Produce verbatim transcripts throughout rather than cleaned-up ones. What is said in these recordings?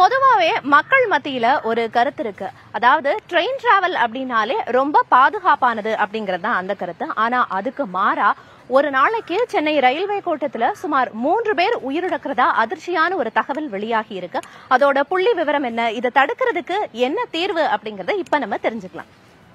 பொதுவாவே மக்கள் மத்தியில ஒரு கருத்து இருக்கு. அதாவது ட்ரெயின் டிராவல் அப்படின்னாலே ரொம்ப பாதுகாப்பானது அப்படிங்கறது தான் அந்த கருத்து. ஆனா அதுக்கு மாறா ஒரு நாளைக்கு சென்னை ரயில்வே கோட்டத்துல சுமார் மூன்று பேர் உயிரிழக்கிறதா அதிர்ச்சியான ஒரு தகவல் வெளியாகி இருக்கு. அதோட புள்ளி விவரம் என்ன, இதை தடுக்கிறதுக்கு என்ன தீர்வு அப்படிங்கறத இப்ப நம்ம தெரிஞ்சுக்கலாம்.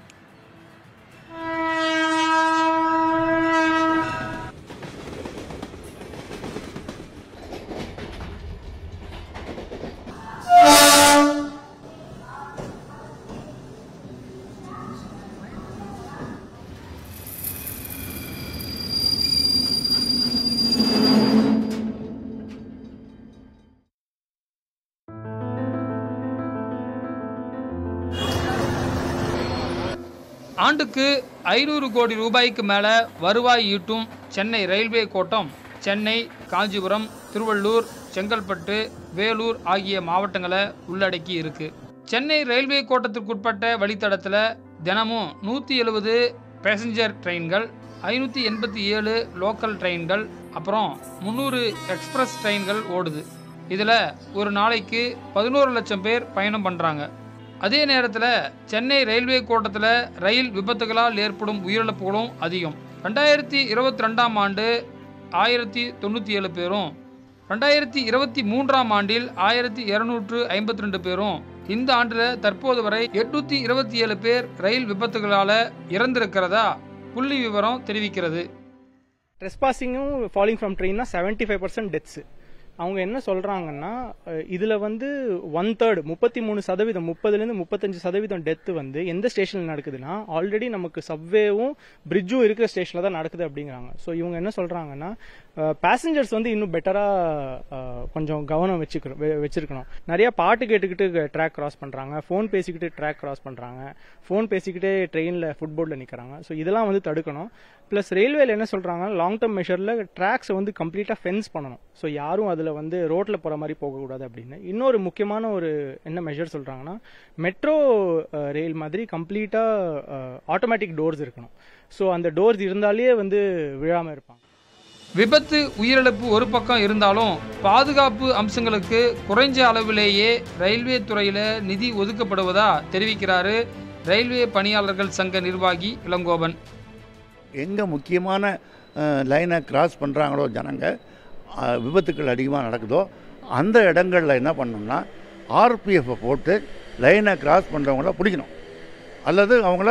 ஆண்டுக்கு ஐநூறு கோடி ரூபாய்க்கு மேலே வருவாய் ஈட்டும் சென்னை ரயில்வே கோட்டம் சென்னை, காஞ்சிபுரம், திருவள்ளூர், செங்கல்பட்டு, வேலூர் ஆகிய மாவட்டங்களை உள்ளடக்கி இருக்கு. சென்னை ரயில்வே கோட்டத்திற்குட்பட்ட வழித்தடத்தில் தினமும் நூற்றி எழுபது பேசஞ்சர் ட்ரெயின்கள், ஐநூற்றி எண்பத்தி ஏழு லோக்கல் ட்ரெயின்கள், அப்புறம் முந்நூறு எக்ஸ்பிரஸ் ட்ரெயின்கள் ஓடுது. இதில் ஒரு நாளைக்கு பதினோரு லட்சம் பேர் பயணம் பண்ணுறாங்க. அதே நேரத்தில் சென்னை ரயில்வே கோட்டத்தில் ரயில் விபத்துகளால் ஏற்படும் உயிரிழப்புகளும் அதிகம். ரெண்டாயிரத்தி இருபத்தி ரெண்டாம் ஆண்டு ஆயிரத்தி தொண்ணூற்றி ஏழு பேரும், ரெண்டாயிரத்தி இருபத்தி மூன்றாம் ஆண்டில் ஆயிரத்தி இருநூற்று ஐம்பத்தி ரெண்டு பேரும், இந்த ஆண்டில் தற்போது வரை எட்நூற்றி இருபத்தி ஏழு பேர் ரயில் விபத்துகளால் இறந்திருக்கிறதா புள்ளி விவரம் தெரிவிக்கிறது. ட்ரெஸ்பாசிங்கும் ஃபாலிங் ஃப்ரம் ட்ரெயின்னா செவன்டி ஃபைவ் பர்சன்ட் டெத்ஸு. அவங்க என்ன சொல்றாங்கன்னா, இதுல வந்து ஒன் தேர்ட் முப்பத்தி மூணு சதவீதம் முப்பதுலேருந்து முப்பத்தஞ்சு சதவீதம் டெத்து வந்து எந்த ஸ்டேஷன்ல நடக்குதுன்னா ஆல்ரெடி நமக்கு சப்வேவும் பிரிட்ஜும் இருக்கிற ஸ்டேஷன்ல தான் நடக்குது அப்படிங்கிறாங்க. ஸோ இவங்க என்ன சொல்றாங்கன்னா, பேசஞ்சர்ஸ் வந்து இன்னும் பெட்டரா கொஞ்சம் கவனம் வச்சுக்கணும் வச்சிருக்கணும் நிறைய பாட்டு கேட்டுக்கிட்டு ட்ராக் கிராஸ் பண்றாங்க, ஃபோன் பேசிக்கிட்டு ட்ராக் கிராஸ் பண்றாங்க, ஃபோன் பேசிக்கிட்டே ட்ரெயின்ல ஃபுட்போர்டில் நிற்கிறாங்க. ஸோ இதெல்லாம் வந்து தடுக்கணும். பிளஸ் ரயில்வேல என்ன சொல்றாங்க, லாங் டேர்ம் மெஷர்ல ட்ராக்ஸை வந்து கம்ப்ளீட்டா ஃபென்ஸ் பண்ணணும். ஸோ யாரும் அதுல வந்து ரோட்ல போற மாதிரி போகக்கூடாது அப்படின்னு. இன்னொரு முக்கியமான ஒரு என்ன மெஷர் சொல்றாங்கன்னா, மெட்ரோ ரயில் மாதிரி கம்ப்ளீட்டா ஆட்டோமேட்டிக் டோர்ஸ் இருக்கணும். ஸோ அந்த டோர்ஸ் இருந்தாலே வந்து விழாம இருப்பாங்க. விபத்து உயிரிழப்பு ஒரு பக்கம் இருந்தாலும் பாதுகாப்பு அம்சங்களுக்கு குறைஞ்ச அளவிலேயே ரயில்வே துறையில நிதி ஒதுக்கப்படுவதா தெரிவிக்கிறாரு ரயில்வே பணியாளர்கள் சங்க நிர்வாகி இளங்கோவன். எங்கே முக்கியமான லைனை கிராஸ் பண்ணுறாங்களோ ஜனங்க, விபத்துக்கள் அதிகமாக நடக்குதோ அந்த இடங்களில் என்ன பண்ணணும்னா ஆர்பிஎஃப்பை போட்டு லைனை கிராஸ் பண்ணுறவங்கள பிடிக்கணும், அல்லது அவங்கள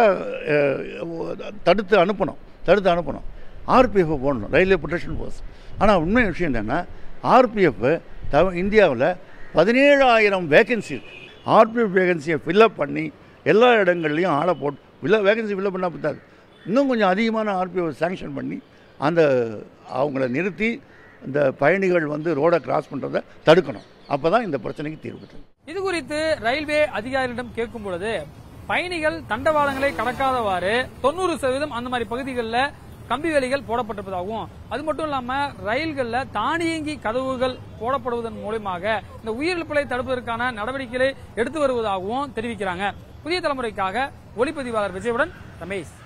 தடுத்து அனுப்பணும் தடுத்து அனுப்பணும் ஆர்பிஎஃப்பை போடணும், ரயில்வே ப்ரொடெக்ஷன் ஃபோர்ஸ். ஆனால் உண்மை விஷயம் என்னென்னா, ஆர்பிஎஃப் த இந்தியாவில் பதினேழாயிரம் வேகன்சி ஆர்பிஎஃப் வேகன்சியை ஃபில்லப் பண்ணி எல்லா இடங்கள்லையும் ஆளை போட்டு ஃபில்ல வேகன்சி ஃபில்லப் பண்ணால் பத்தாது, இன்னும் கொஞ்சம் அதிகமான ஆர்பிஎஃப் சாங்ஷன் பண்ணி அந்த அவங்கள நிறுத்தி இந்த பயணிகள் வந்து ரோடை கிராஸ் பண்ணுறதை தடுக்கணும். அப்போ தான் இந்த பிரச்சனைக்கு தீர்வு. இது குறித்து ரயில்வே அதிகாரிகளிடம் கேட்கும் பொழுது, பயணிகள் தண்டவாளங்களை கடக்காதவாறு தொண்ணூறு சதவீதம் அந்த மாதிரி பகுதிகளில் கம்பி வேலிகள் போடப்பட்டிருப்பதாகவும், அது மட்டும் இல்லாம ரயில்கள்ல தானியங்கி கதவுகள் போடப்படுவதன் மூலமாக இந்த உயிரிழப்புகளை தடுப்பதற்கான நடவடிக்கைகளை எடுத்து வருவதாகவும் தெரிவிக்கிறாங்க. புதிய தலைமுறைக்காக ஒளிப்பதிவாளர் விஜயுடன் ரமேஷ்.